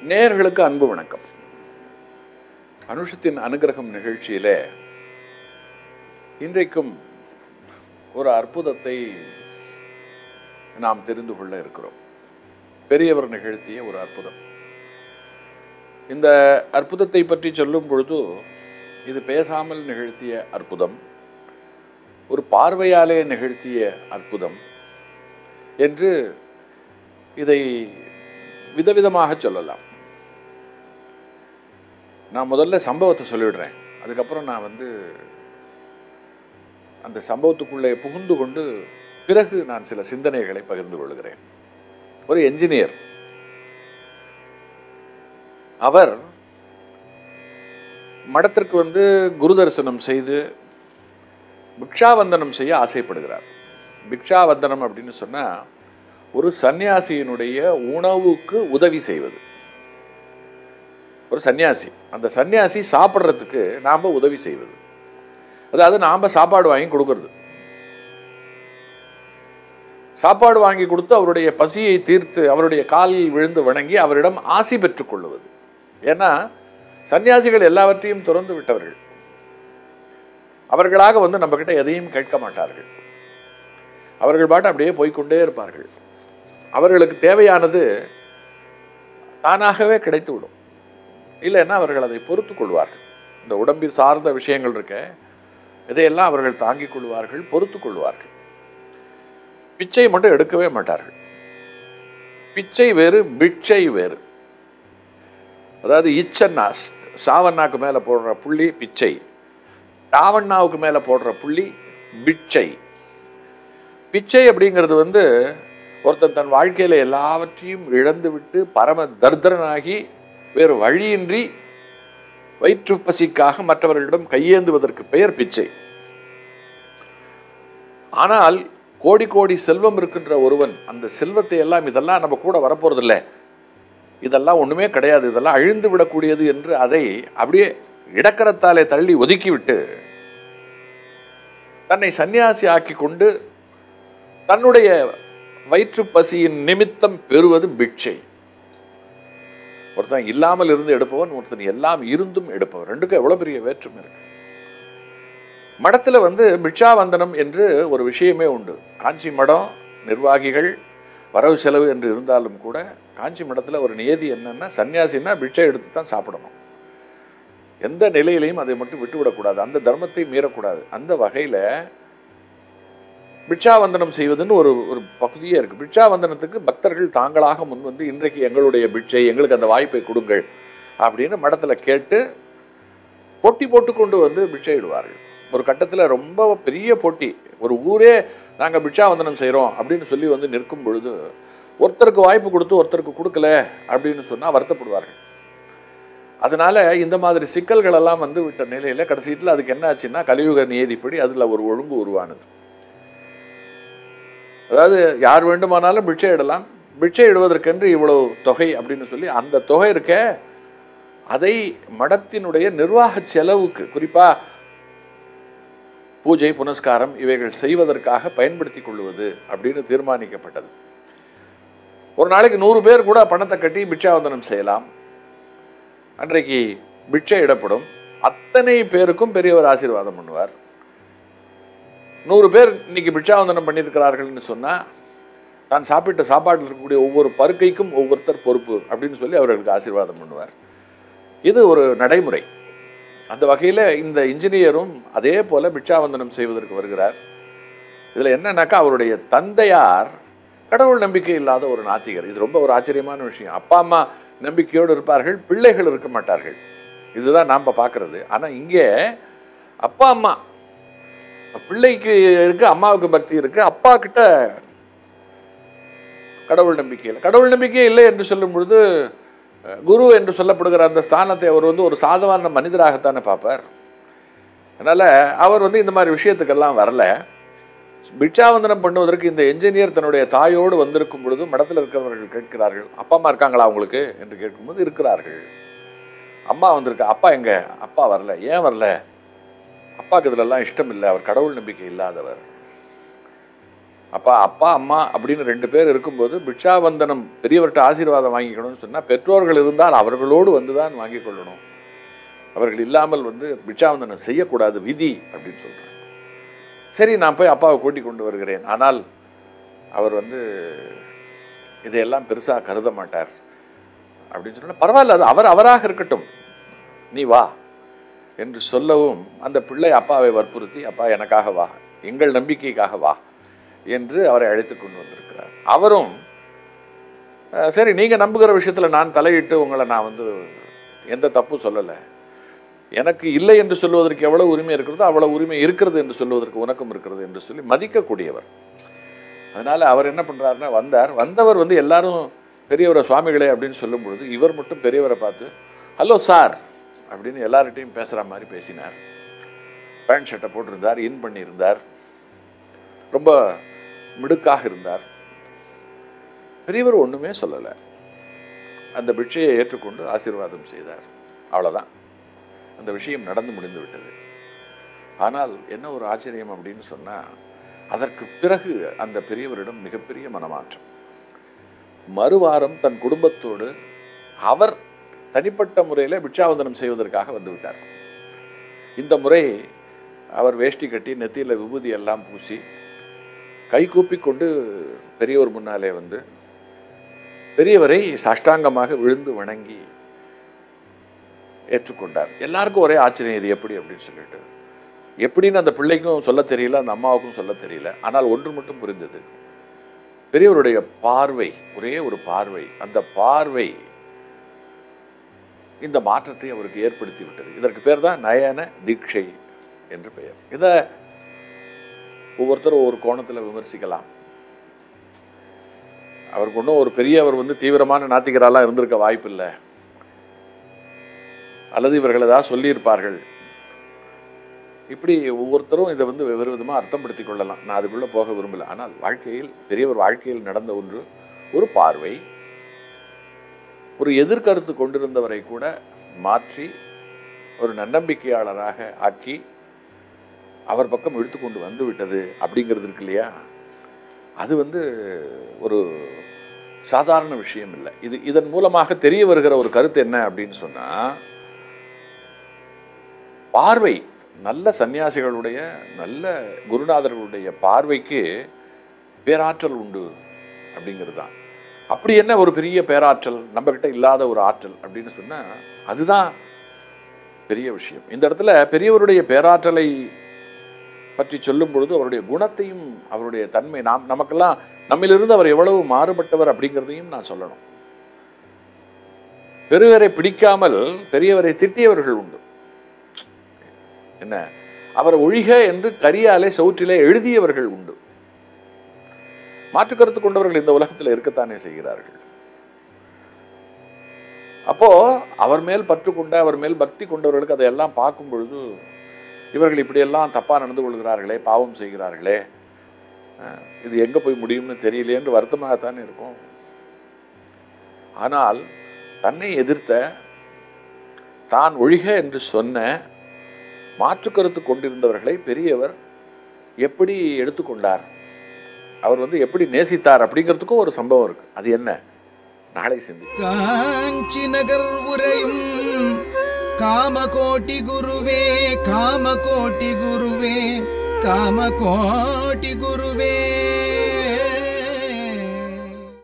நேயர்களுக்கு அன்பு வணக்கம். அனுஷத்தின் அனுகிரகம் நிகழ்ச்சியிலே இன்றைக்கும் ஒரு அற்புதத்தை நாம் தெரிந்து கொள்ள இருக்கிறோம். பெரியவர் நிகழ்த்திய ஒரு அற்புதம். இந்த அற்புதத்தை பற்றி சொல்லும் பொழுது இது பேசாமல் நிகழ்த்திய அற்புதம், ஒரு பார்வையாலே நிகழ்த்திய அற்புதம் என்று இதை விதவிதமாக சொல்லலாம். நான் முதல்ல சம்பவத்தை சொல்லிவிடுறேன். அதுக்கப்புறம் நான் அந்த சம்பவத்துக்குள்ளே புகுந்து கொண்டு பிறகு நான் சில சிந்தனைகளை பகிர்ந்து கொள்கிறேன். ஒரு என்ஜினியர், அவர் மடத்திற்கு குரு தரிசனம் செய்து பிக்ஷாவந்தனம் செய்ய ஆசைப்படுகிறார். பிக்ஷாவந்தனம் அப்படின்னு சொன்னால் ஒரு சன்னியாசியினுடைய உணவுக்கு உதவி செய்வது. ஒரு சன்னியாசி, அந்த சன்னியாசி சாப்பிட்றதுக்கு நாம் உதவி செய்வது, அதாவது நாம் சாப்பாடு வாங்கி கொடுக்கறது. சாப்பாடு வாங்கி கொடுத்து அவருடைய பசியை தீர்த்து அவருடைய காலில் விழுந்து வணங்கி அவரிடம் ஆசி பெற்றுக் கொள்ளுவது. ஏன்னா சன்னியாசிகள் எல்லாவற்றையும் துறந்து விட்டவர்கள். அவர்களாக நம்ம கிட்ட எதையும் கேட்க மாட்டார்கள். அவர்கள் பாட்டு அப்படியே போய்கொண்டே இருப்பார்கள். அவர்களுக்கு தேவையானது தானாகவே கிடைத்துவிடும். இல்லைன்னா அவர்கள் அதை பொறுத்து கொள்வார்கள். இந்த உடம்பில் சார்ந்த விஷயங்கள் இருக்க, இதையெல்லாம் அவர்கள் தாங்கிக் கொள்வார்கள், பொறுத்து கொள்வார்கள். பிச்சை மட்டும் எடுக்கவே மாட்டார்கள். பிச்சை வேறு, பிட்சை வேறு. அதாவது இச்சன்னா சாவண்ணாக்கு மேலே போடுற புள்ளி பிச்சை, டாவண்ணாவுக்கு மேலே போடுற புள்ளி பிட்சை. பிச்சை அப்படிங்கிறது ஒருத்தன் தன் வாழ்க்கையில் எல்லாவற்றையும் இழந்து விட்டு பரம தர்தரனாகி வேறு வழியின்றி வயிற்று பசிக்காக மற்றவர்களிடம் கையேந்துவதற்கு பெயர் பிச்சை. ஆனால் கோடி கோடி செல்வம் இருக்கின்ற ஒருவன் அந்த செல்வத்தை எல்லாம், இதெல்லாம் நம்ம கூட வரப்போறதில்லை, இதெல்லாம் ஒன்றுமே கிடையாது, இதெல்லாம் அழிந்து விடக்கூடியது என்று அதை அப்படியே இடக்கரத்தாலே தள்ளி ஒதுக்கிவிட்டு தன்னை சன்னியாசி ஆக்கி கொண்டு தன்னுடைய வயிற்று பசியின் நிமித்தம் பெறுவது பிட்சை. ஒருத்தன் இல்லாமல் இருந்து எடுப்பவன், ஒருத்தன் எல்லாம் இருந்தும் எடுப்பவன். ரெண்டுக்கும் எவ்வளவு பெரிய வேற்றுமை இருக்கு. மடத்தில் பிட்சாவந்தனம் என்று ஒரு விஷயமே உண்டு. காஞ்சி மடம் நிர்வாகிகள் வரவு செலவு என்று இருந்தாலும் கூட காஞ்சி மடத்தில் ஒரு நியதி என்னன்னா, சன்னியாசின்னா பிட்சை எடுத்து தான் சாப்பிடணும். எந்த நிலையிலையும் அதை மட்டும் விட்டுவிடக்கூடாது, அந்த தர்மத்தை மீறக்கூடாது. அந்த வகையில் பிட்சாவந்தனம் செய்வதுன்னு ஒரு பகுதியே இருக்குது. பிட்சாவந்தனத்துக்கு பக்தர்கள் தாங்களாக முன் இன்றைக்கு எங்களுடைய பிட்சை, எங்களுக்கு அந்த வாய்ப்பை கொடுங்கள் அப்படின்னு மடத்தில் கேட்டு போட்டி போட்டுக்கொண்டு பிட்சை இடுவார்கள். ஒரு கட்டத்தில் ரொம்ப பெரிய போட்டி, ஒரு ஊரே நாங்கள் பிட்சாவந்தனம் செய்கிறோம் அப்படின்னு சொல்லி நிற்கும் பொழுது ஒருத்தருக்கு வாய்ப்பு கொடுத்து ஒருத்தருக்கு கொடுக்கல அப்படின்னு சொன்னால் வருத்தப்படுவார்கள். அதனால இந்த மாதிரி சிக்கல்கள் எல்லாம் விட்ட நிலையில் கடைசியில் அதுக்கு என்ன ஆச்சுன்னா, கலியுக நியதிப்படி அதில் ஒரு ஒழுங்கு உருவானது. அதாவது யார் வேண்டுமானாலும் பிட்சை இடலாம், பிட்சை இடுவதற்கென்று இவ்வளவு தொகை அப்படின்னு சொல்லி அந்த தொகை இருக்க அதை மடத்தினுடைய நிர்வாக செலவுக்கு, குறிப்பாக பூஜை புனஸ்காரம் இவைகள் செய்வதற்காக பயன்படுத்தி கொள்வது அப்படின்னு தீர்மானிக்கப்பட்டது. ஒரு நாளைக்கு 100 பேர் கூட பணத்தை கட்டி பிட்சாவந்தனம் செய்யலாம். அன்றைக்கு பிட்சை இடப்படும். அத்தனை பேருக்கும் பெரியவர் ஆசீர்வாதம் பண்ணுவார். 100 பேர் இன்னைக்கு பிட்சாவந்தனம் பண்ணியிருக்கிறார்கள்னு சொன்னால் தான் சாப்பிட்ட சாப்பாட்டில் இருக்கக்கூடிய ஒவ்வொரு பருக்கைக்கும் ஒவ்வொருத்தர் பொறுப்பு அப்படின்னு சொல்லி அவர்களுக்கு ஆசீர்வாதம் பண்ணுவார். இது ஒரு நடைமுறை. அந்த வகையில் இந்த இன்ஜினியரும் அதே போல் பிட்சாவந்தனம் செய்வதற்கு வருகிறார். இதில் என்னன்னாக்கா, அவருடைய தந்தையார் கடவுள் நம்பிக்கை இல்லாத ஒரு நாத்திகர். இது ரொம்ப ஒரு ஆச்சரியமான விஷயம். அப்பா அம்மா நம்பிக்கையோடு இருப்பார்கள், பிள்ளைகள் இருக்க மாட்டார்கள். இதுதான் நாம் பார்க்கறது. ஆனால் இங்கே அப்பா அம்மா, பிள்ளைக்கு இருக்கு, அம்மாவுக்கு பக்தி இருக்கு, அப்பா கிட்ட கடவுள் நம்பிக்கை இல்லை. கடவுள் நம்பிக்கையே இல்லை என்று சொல்லும் பொழுது குரு என்று சொல்லப்படுகிற அந்த ஸ்தானத்தை அவர் ஒரு சாதாரண மனிதராகத்தானே பார்ப்பார். அதனால் அவர் இந்த மாதிரி விஷயத்துக்கெல்லாம் வரல. பிட்சாவந்தனம் பண்ணுவதற்கு இந்த என்ஜினியர் தன்னுடைய தாயோடு வந்திருக்கும் பொழுது மடத்தில் இருக்கிறவர்கள் கேட்கிறார்கள், அப்பா அம்மா இருக்காங்களா உங்களுக்கு என்று கேட்கும்போது இருக்கிறார்கள். அம்மா வந்திருக்கா, அப்பா எங்க? அப்பா வரல. ஏன் வரல? அப்பாவுக்கு இதிலெல்லாம் இஷ்டம் இல்லை, அவர் கடவுள் நம்பிக்கை இல்லாதவர். அப்பா அப்பா அம்மா அப்படின்னு 2 பேர் இருக்கும்போது பிட்சாவந்தனம் பெரியவர்கிட்ட ஆசீர்வாதம் வாங்கிக்கணும்னு சொன்னால் பெற்றோர்கள் இருந்தால் அவர்களோடு வந்து தான் வாங்கி கொள்ளணும், அவர்கள் இல்லாமல் வந்து பிட்சாவந்தனம் செய்யக்கூடாது, விதி அப்படின்னு சொல்கிறாங்க. சரி, நான் போய் அப்பாவை கூட்டி கொண்டு வருகிறேன். ஆனால் அவர் வந்து இதையெல்லாம் பெருசாக கருத மாட்டார் அப்படின்னு சொன்னால், பரவாயில்ல, அது அவராக இருக்கட்டும், நீ வா என்று சொல்லவும் அந்த பிள்ளை அப்பாவை வற்புறுத்தி, அப்பா எனக்காக வா, எங்கள் நம்பிக்கைக்காக வா என்று அவரை அழைத்து கொண்டு வந்திருக்கிறார். அவரும் சரி, நீங்கள் நம்புகிற விஷயத்தில் நான் தலையிட்டு உங்களை நான் வந்து எந்த தப்பும் சொல்லலை, எனக்கு இல்லை என்று சொல்வதற்கு எவ்வளவு உரிமை இருக்கிறதோ அவ்வளவு உரிமை இருக்கிறது என்று சொல்வதற்கு உனக்கும் இருக்கிறது என்று சொல்லி மதிக்கக்கூடியவர். அதனால் அவர் என்ன பண்ணுறாருன்னா, வந்தவர் வந்து எல்லாரும் பெரியவரை சுவாமிகளே அப்படின்னு சொல்லும் பொழுது இவர் மட்டும் பெரியவரை பார்த்து ஹலோ சார் அப்படின்னு எல்லார்கிட்டையும் பேசுகிற மாதிரி பேசினார். பேண்ட் ஷர்ட்டை போட்டிருந்தார், இன் பண்ணியிருந்தார், ரொம்ப மிடுக்காக இருந்தார். பெரியவர் ஒன்றுமே சொல்லலை, அந்த பிட்சையை ஏற்றுக்கொண்டு ஆசீர்வாதம் செய்தார். அவ்வளோதான், அந்த விஷயம் நடந்து முடிந்து விட்டது. ஆனால் என்ன ஒரு ஆச்சரியம் அப்படின்னு சொன்னால், அதற்கு பிறகு அந்த பெரியவரிடம் மிகப்பெரிய மனமாற்றம். மறுவாரம் தன் குடும்பத்தோடு அவர் தனிப்பட்ட முறையில் பிட்சாவந்தனம் செய்வதற்காக வந்துவிட்டார். இந்த முறை அவர் வேஷ்டி கட்டி நெத்தியில் விபூதி எல்லாம் பூசி கை கூப்பி கொண்டு பெரியவர் முன்னாலே வந்து பெரியவரை சாஷ்டாங்கமாக விழுந்து வணங்கி ஏற்றுக்கொண்டார். எல்லாருக்கும் ஒரே ஆச்சரியம், இது எப்படி அப்படின்னு சொல்லிட்டு. எப்படின்னு அந்த பிள்ளைக்கும் சொல்ல தெரியல, அந்த அம்மாவுக்கும் சொல்ல தெரியல. ஆனால் ஒன்று மட்டும் புரிந்தது, பெரியவருடைய பார்வை, ஒரே ஒரு பார்வை, அந்த பார்வை இந்த மாற்றத்தை அவருக்கு ஏற்படுத்தி விட்டது. இதற்கு பேர் தான் நயன தீட்சை என்று பெயர். இதை ஒவ்வொருத்தரும் ஒவ்வொரு கோணத்தில் விமர்சிக்கலாம். அவருக்கு ஒன்றும் ஒரு பெரியவர் வந்து தீவிரமான நாத்திகராலாம் இருந்திருக்க வாய்ப்பு இல்லை, அல்லது இவர்கள் ஏதாவது சொல்லியிருப்பார்கள், இப்படி ஒவ்வொருத்தரும் இதை வந்து வெவ்வேறு விதமாக அர்த்தப்படுத்தி கொள்ளலாம். நான் அதுக்குள்ளே போக விரும்பலை. ஆனால் வாழ்க்கையில் பெரியவர் வாழ்க்கையில் நடந்த ஒன்று, ஒரு பார்வை, ஒரு எதிர்கருத்து கொண்டிருந்தவரை கூட மாற்றி ஒரு நன்னம்பிக்கையாளராக ஆக்கி அவர் பக்கம் இழுத்து கொண்டு வந்து விட்டது அப்படிங்கிறது இருக்கு இல்லையா, அது வந்து ஒரு சாதாரண விஷயம் இல்லை. இதன் மூலமாக தெரிய வருகிற ஒரு கருத்து என்ன அப்படின்னு சொன்னால், பார்வை, நல்ல சன்னியாசிகளுடைய நல்ல குருநாதர்களுடைய பார்வைக்கு பேராற்றல் உண்டு அப்படிங்கிறது தான். அப்படி என்ன ஒரு பெரிய பேராற்றல் நம்மகிட்ட இல்லாத ஒரு ஆற்றல் அப்படின்னு சொன்னால் அதுதான் பெரிய விஷயம். இந்த இடத்துல பெரியவருடைய பேராற்றலை பற்றி சொல்லும் பொழுது அவருடைய குணத்தையும் அவருடைய தன்மை, நமக்கெல்லாம் நம்மிலிருந்து அவர் எவ்வளவு மாறுபட்டவர் அப்படிங்கிறதையும் நான் சொல்லணும். பெரியவரை பிடிக்காமல் பெரியவரை திட்டியவர்கள் உண்டு. என்ன, அவர் ஒழிக என்று கரியாலே சவுற்றிலே எழுதியவர்கள் உண்டு. மாற்றுக்கருத்து கொண்டவர்கள் இந்த உலகத்தில் இருக்கத்தானே செய்கிறார்கள். அப்போ அவர் மேல் பற்று கொண்ட, அவர் மேல் பக்தி கொண்டவர்களுக்கு அதையெல்லாம் பார்க்கும் பொழுது இவர்கள் இப்படியெல்லாம் தப்பாக நடந்து கொள்கிறார்களே, பாவம் செய்கிறார்களே, இது எங்கே போய் முடியும்னு தெரியலையே என்று வருத்தமாகத்தானே இருக்கும். ஆனால் தன்னை எதிர்த்த, தான் ஒழிக என்று சொன்ன மாற்றுக்கருத்து கொண்டிருந்தவர்களை பெரியவர் எப்படி எடுத்துக்கொண்டார், அவர் வந்து எப்படி நேசித்தார் அப்படிங்கிறதுக்கும் ஒரு சம்பவம் இருக்கு. அது என்ன, நாளை சிந்தி. காஞ்சி நகர் உரையும் காமகோட்டி குருவே, காமகோட்டி குருவே, காமகோட்டி குருவே.